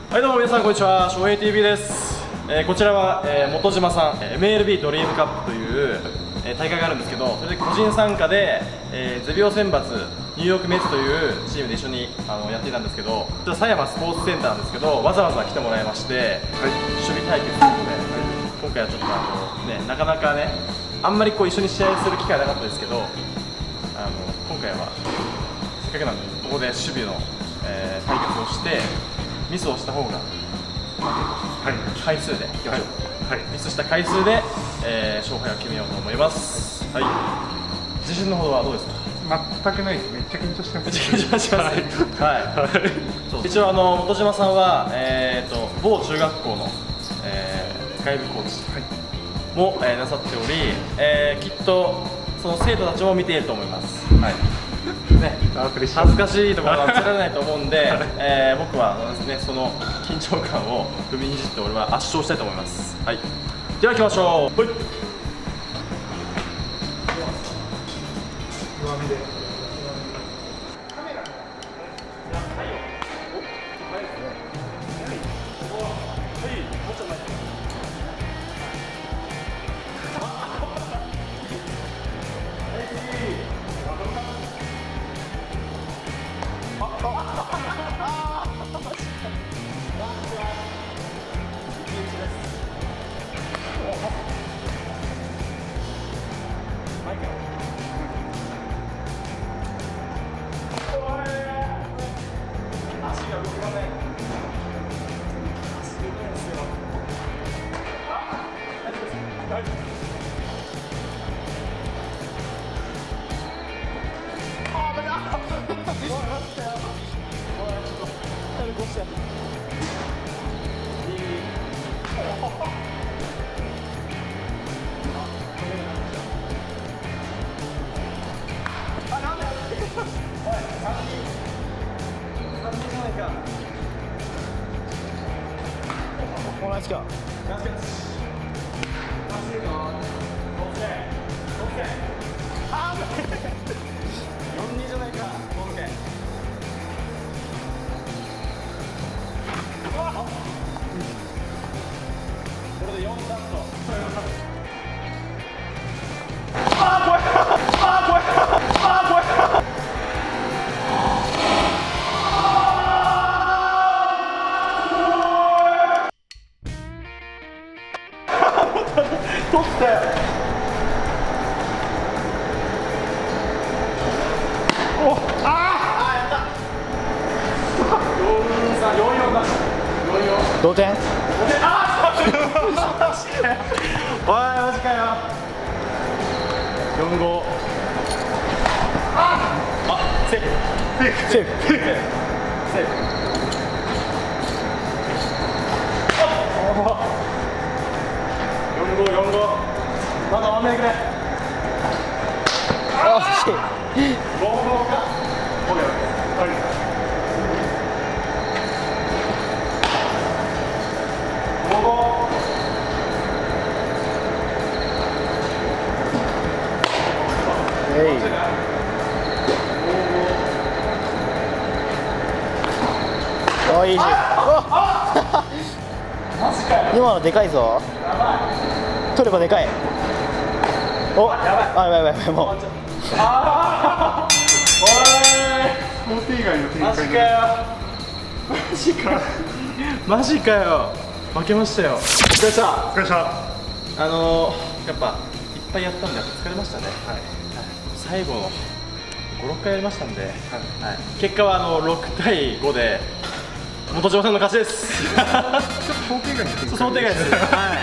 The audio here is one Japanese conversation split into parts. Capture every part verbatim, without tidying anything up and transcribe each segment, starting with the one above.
はい、どうも皆さんこんにちは、翔平 ティーブイ です。えー、こちらは、えー、本島さん エムエルビー ドリームカップという、えー、大会があるんですけど、それで個人参加で、えー、ゼビオ選抜ニューヨークメッツというチームで一緒にあのやっていたんですけど、こちら狭山スポーツセンターなんですけど、わざわざ来てもらいまして、はい、守備対決ということで、今回はちょっとあの、ね、なかなかね、あんまりこう一緒に試合する機会はなかったですけど、あの今回はせっかくなんでここで守備の、えー、対決をしてミスをした方が、はい、回数でいきましょう、はいはい、ミスした回数で、えー、勝敗を決めようと思います、はい、自信のほどはどうですか？ 全くないです。めっちゃ緊張してます。 めっちゃ緊張します。はい。一応あの本島さんはえっ、ー、と某中学校の、えー、外部コーチも、えー、なさっており、えー、きっとその生徒たちも見ていると思います。はい。ね、恥ずかしいところは見せられないと思うんで、えー、僕はねその緊張感を踏みにじって俺は圧勝したいと思います。はい。では行きましょう。はい。弱めで。カメラ。はいよ。お、はいですね。はい。お、はい。もうちょっと前。同じか。ああ、よんにじゃないか。これでよんダット。ああ、怖い。ああ、怖い。ああ、怖い。取ったよ。お、ああ、やった。よんさん、よんよんだ。よんよん。同点。同点。ああ、おい、マジかよ。よんご。ああ、セーフ。セーフ。セーフ。セーフ。セーフ。よんご、よんご。まだワンメーくれ。あ、惜しい。ごごか。ご秒です。はい。ごご。えい。おいしい。今のでかいぞ。取ればでかい。お、あ、やばいやばいやばい、もう。ああ、おい、想定外の展開。マジかよ。マジか。マジかよ。負けましたよ。お疲れした。お疲れした。あのー、やっぱいっぱいやったんで疲れましたね。はい。最後のご、ろっかいやりましたんで、はい、結果はあのろくたいごで本島さんの勝ちです。ちょっと想定外です。想定外です。はい、まさかの、はい、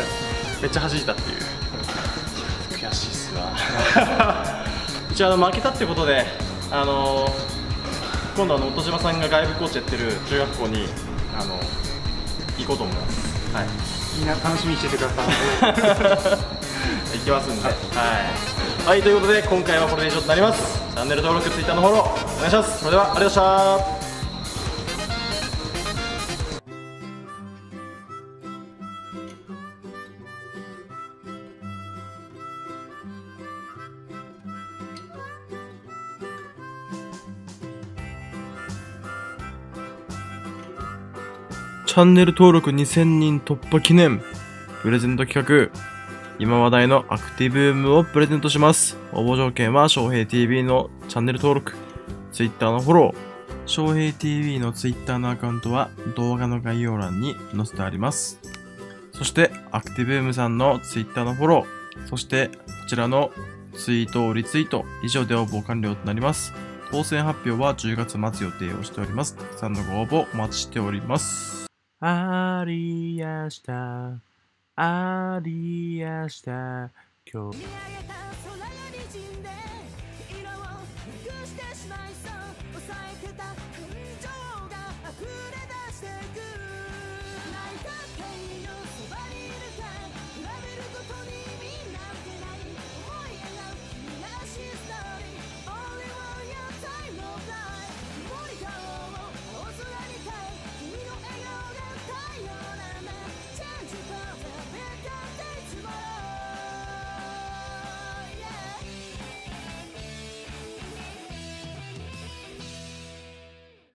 めっちゃ弾いたっていう。悔しいっすわ。一応あの負けたってことで、あのー、今度あの本島さんが外部コーチやってる中学校にあの行こうと思います。はい。みんな楽しみにしててください。行きますんで。はい。はい、ということで今回はこれで以上となります。チャンネル登録、ツイッターのフォローお願いします。それではありがとうございました。 チャンネル登録にせんにん突破記念プレゼント企画、今話題のアクティブームをプレゼントします。応募条件は翔平 ティーブイ のチャンネル登録、Twitter のフォロー。翔平 ティーブイ の Twitter のアカウントは動画の概要欄に載せてあります。そしてアクティブームさんの Twitter のフォロー、そしてこちらのツイートをリツイート、以上で応募完了となります。当選発表はじゅうがつ末予定をしております。たくさんのご応募お待ちしております。ありやした。ありやした。今日。